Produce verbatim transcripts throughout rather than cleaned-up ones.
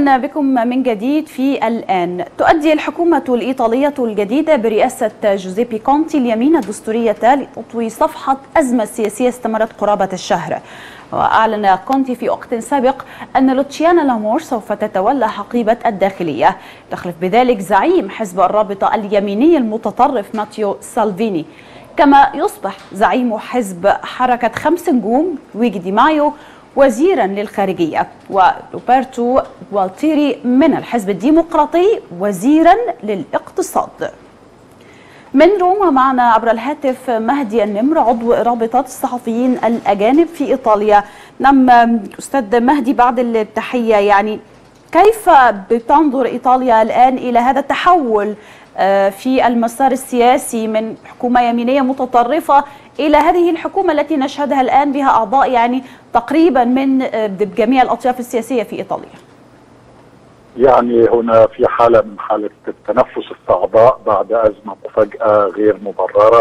أهلا بكم من جديد في الآن. تؤدي الحكومة الإيطالية الجديدة برئاسة جوزيبي كونتي اليمين الدستورية لتطوي صفحة أزمة سياسية استمرت قرابة الشهر. وأعلن كونتي في وقت سابق أن لوتشيانا لامور سوف تتولى حقيبة الداخلية، تخلف بذلك زعيم حزب الرابطة اليميني المتطرف ماتيو سالفيني، كما يصبح زعيم حزب حركة خمس نجوم لويجي دي مايو وزيرا للخارجية، وروبرتو غوالتيري من الحزب الديمقراطي وزيرا للاقتصاد. من روما معنا عبر الهاتف مهدي النمر عضو رابطة الصحفيين الأجانب في إيطاليا. نعم أستاذ مهدي، بعد التحية، يعني كيف بتنظر إيطاليا الآن إلى هذا التحول في المسار السياسي من حكومة يمينية متطرفة إلى هذه الحكومة التي نشهدها الآن بها أعضاء يعني تقريبا من جميع الأطياف السياسية في إيطاليا؟ يعني هنا في حالة من حالة التنفس الصعباء بعد أزمة مفاجأة غير مبررة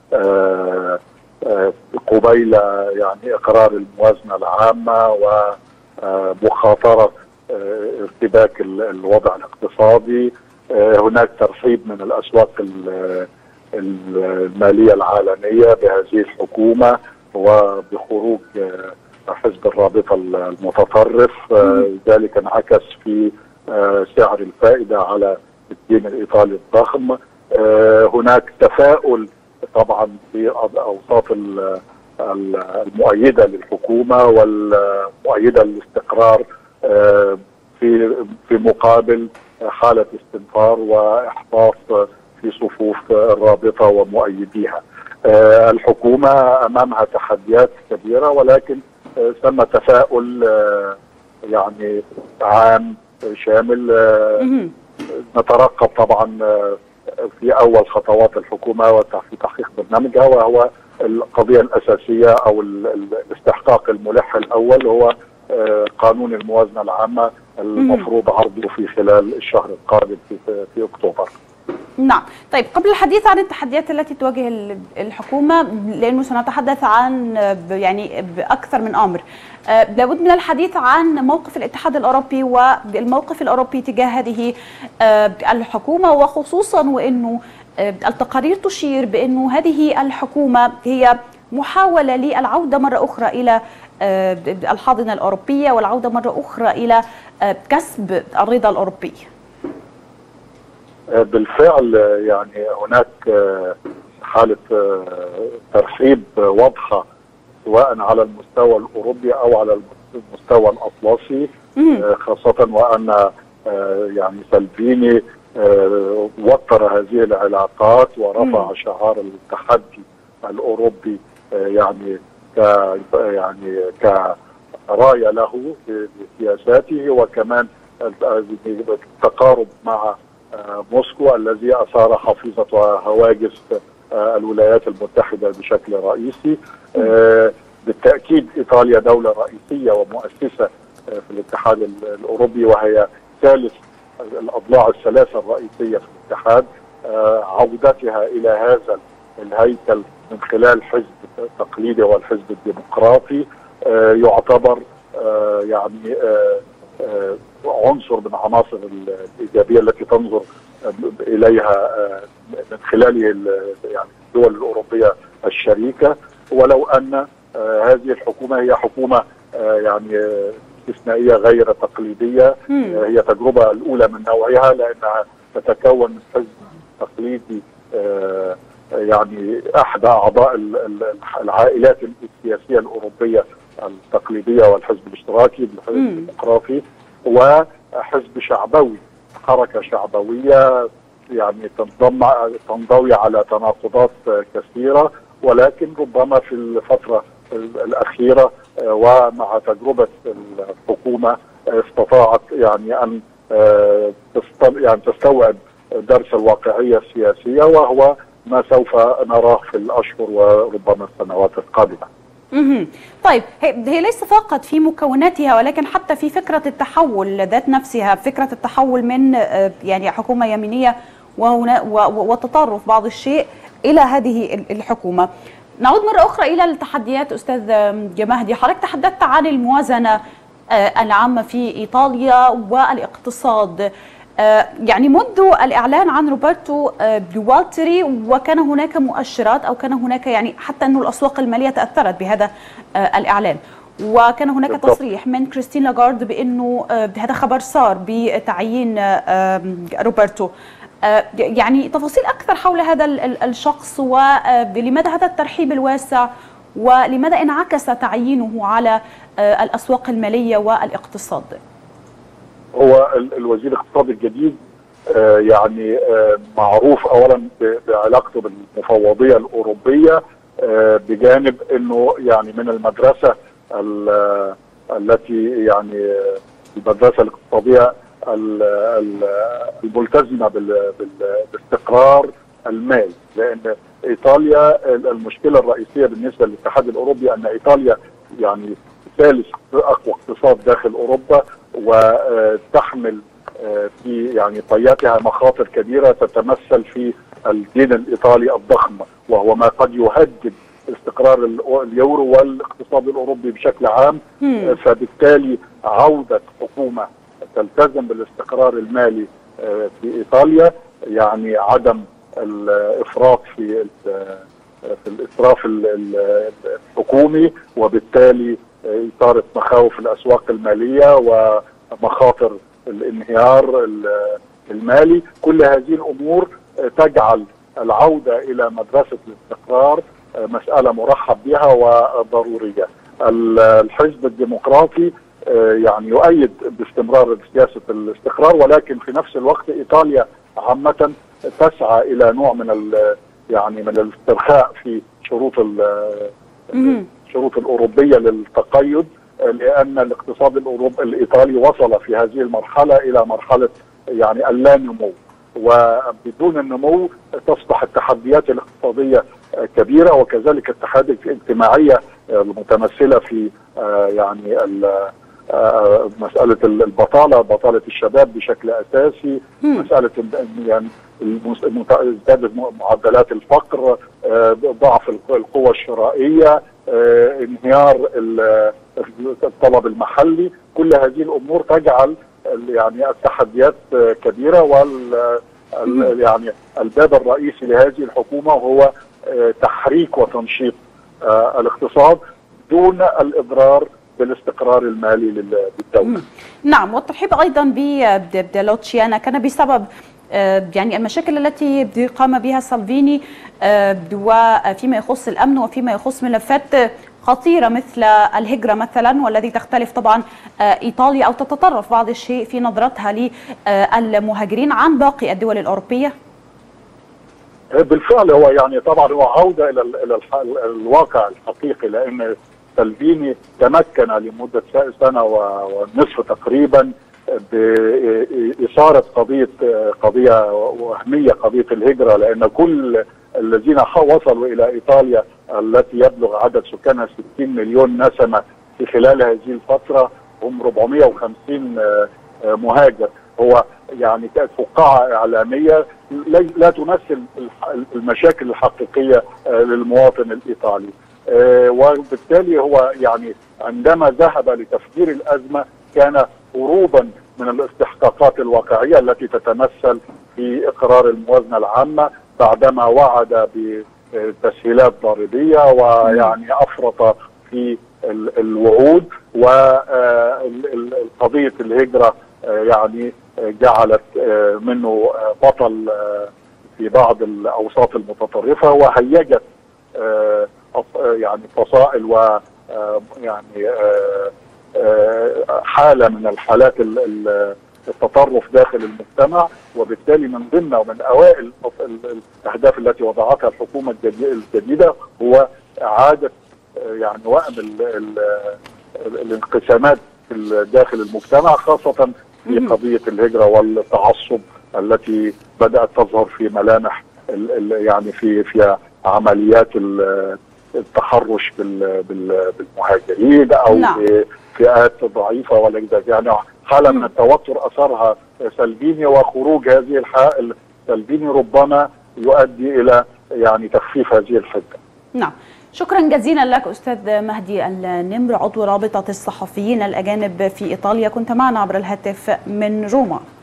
قبيل يعني إقرار الموازنة العامة ومخاطرة ارتباك الوضع الاقتصادي. هناك ترحيب من الأسواق المالية العالمية بهذه الحكومة وبخروج حزب الرابطة المتطرف، ذلك انعكس في سعر الفائدة على الدين الإيطالي الضخم. هناك تفاؤل طبعا في أوساط المؤيدة للحكومة والمؤيدة للاستقرار في في مقابل حالة استنفار وإحباط في صفوف الرابطة ومؤيديها. الحكومة أمامها تحديات كبيرة، ولكن ثم تفاؤل يعني عام شامل. نترقب طبعا في أول خطوات الحكومة وفي تحقيق برنامجها، وهو القضية الأساسية أو الاستحقاق الملح الأول هو قانون الموازنة العامة المفروض عرضه في خلال الشهر القادم في, في أكتوبر. نعم، طيب قبل الحديث عن التحديات التي تواجه الحكومة، لأنه سنتحدث عن يعني بأكثر من أمر، لابد من الحديث عن موقف الاتحاد الأوروبي والموقف الأوروبي تجاه هذه الحكومة، وخصوصا وأنه التقارير تشير بأنه هذه الحكومة هي محاولة للعودة مرة أخرى إلى الحاضنة الأوروبية والعودة مرة أخرى إلى كسب الرضا الأوروبي. بالفعل يعني هناك حالة ترحيب واضحة سواء على المستوى الأوروبي أو على المستوى الأطلسي، خاصة وأن يعني سالفيني وتر هذه العلاقات ورفع شعار التحدي الأوروبي يعني ك يعني كراية له في سياساته، وكمان التقارب مع موسكو الذي أثار حفيظة وهواجس الولايات المتحدة بشكل رئيسي. بالتأكيد إيطاليا دولة رئيسية ومؤسسة في الاتحاد الأوروبي، وهي ثالث الأضلاع الثلاثة الرئيسية في الاتحاد. عودتها إلى هذا الهيكل من خلال حزب تقليدي والحزب الديمقراطي يعتبر يعني عنصر من عناصر الإيجابية التي تنظر إليها من خلاله يعني الدول الأوروبية الشريكة، ولو أن هذه الحكومة هي حكومة يعني استثنائية غير تقليدية. هي تجربة الأولى من نوعها، لأنها تتكون من حزب تقليدي يعني أحد أعضاء العائلات السياسية الأوروبية التقليدية والحزب الاشتراكي بالحزب الديمقراطي، وحزب شعبوي، حركة شعبوية يعني تنضم تنضوي على تناقضات كثيرة، ولكن ربما في الفترة الأخيرة ومع تجربة الحكومة استطاعت يعني أن يعني تستوعب درس الواقعية السياسية، وهو ما سوف نراه في الأشهر وربما السنوات القادمة. امم طيب، هي ليس فقط في مكوناتها ولكن حتى في فكرة التحول ذات نفسها، فكرة التحول من يعني حكومة يمينية وتطرف بعض الشيء إلى هذه الحكومة. نعود مرة أخرى إلى التحديات أستاذ مهدي، حضرتك تحدثت عن الموازنة العامة في إيطاليا والاقتصاد. يعني منذ الإعلان عن روبرتو جوالتري وكان هناك مؤشرات أو كان هناك يعني حتى أن الأسواق المالية تأثرت بهذا الإعلان، وكان هناك تصريح من كريستين لاغارد بأنه هذا خبر صار بتعيين روبرتو. يعني تفاصيل أكثر حول هذا الشخص ولماذا هذا الترحيب الواسع ولماذا انعكس تعيينه على الأسواق المالية والاقتصاد؟ هو الوزير الاقتصاد الجديد يعني معروف أولا بعلاقته بالمفوضية الأوروبية، بجانب أنه يعني من المدرسة التي يعني المدرسة الاقتصادية الملتزمة بالاستقرار المالي، لأن إيطاليا المشكلة الرئيسية بالنسبة للاتحاد الأوروبي أن إيطاليا يعني ثالث أقوى اقتصاد داخل أوروبا، وتحمل في يعني طياتها مخاطر كبيرة تتمثل في الدين الإيطالي الضخم، وهو ما قد يهدد استقرار اليورو والاقتصاد الأوروبي بشكل عام. فبالتالي عودة حكومة تلتزم بالاستقرار المالي في إيطاليا يعني عدم الإفراط في في الإسراف الحكومي، وبالتالي إثارة مخاوف الأسواق المالية ومخاطر الانهيار المالي. كل هذه الأمور تجعل العودة إلى مدرسة الاستقرار مسألة مرحب بها وضرورية. الحزب الديمقراطي يعني يؤيد باستمرار سياسة الاستقرار، ولكن في نفس الوقت إيطاليا عامة تسعى إلى نوع من يعني من الاسترخاء في شروط الشروط الأوروبية للتقيد، لأن الاقتصاد الأوروبي الإيطالي وصل في هذه المرحلة إلى مرحلة يعني اللا نمو، وبدون النمو تصبح التحديات الاقتصادية كبيرة، وكذلك التحديات الاجتماعية المتمثلة في يعني مسألة البطالة، بطالة الشباب بشكل أساسي، مسألة يعني ازدادت معدلات الفقر، ضعف القوى الشرائية، انهيار الطلب المحلي. كل هذه الأمور تجعل يعني التحديات كبيرة، وال يعني الباب الرئيسي لهذه الحكومة هو تحريك وتنشيط الاقتصاد دون الإضرار بالاستقرار المالي للدولة. نعم، والترحيب أيضا بلوتشيانا كان بسبب يعني المشاكل التي قام بها سالفيني وفيما يخص الأمن وفيما يخص ملفات خطيرة مثل الهجرة مثلا، والذي تختلف طبعا إيطاليا أو تتطرف بعض الشيء في نظرتها للمهاجرين عن باقي الدول الأوروبية. بالفعل هو يعني طبعا هو عودة إلى إلى الواقع الحقيقي، لأن سالفيني تمكن لمدة سنة ونصف تقريبا بإثارة قضية قضية وهمية، قضية الهجرة، لأن كل الذين وصلوا إلى إيطاليا التي يبلغ عدد سكانها ستين مليون نسمة في خلال هذه الفترة هم أربعمائة وخمسين مهاجر. هو يعني كانت فقاعة إعلامية لا تمثل المشاكل الحقيقية للمواطن الإيطالي، وبالتالي هو يعني عندما ذهب لتفجير الأزمة كان هروبا من الاستحقاقات الواقعية التي تتمثل في إقرار الموازنة العامة، بعدما وعد بتسهيلات ضريبية ويعني أفرط في الوعود، وقضية الهجرة يعني جعلت منه بطل في بعض الأوساط المتطرفة، وهيجت يعني فصائل و يعني حالة من الحالات التطرف داخل المجتمع. وبالتالي من ضمن ومن أوائل الأهداف التي وضعتها الحكومة الجديدة هو إعادة يعني وأم الانقسامات داخل المجتمع، خاصة في قضية الهجرة والتعصب التي بدأت تظهر في ملامح يعني في في عمليات التحرش بالمهاجرين أو نعم. فئات ضعيفة ولا يعني حالة من التوتر أثرها سالفيني، وخروج هذه الحالة سالفيني ربما يؤدي إلى يعني تخفيف هذه الحدة. نعم، شكرا جزيلا لك أستاذ مهدي النمر، عضو رابطة الصحفيين الأجانب في إيطاليا، كنت معنا عبر الهاتف من روما.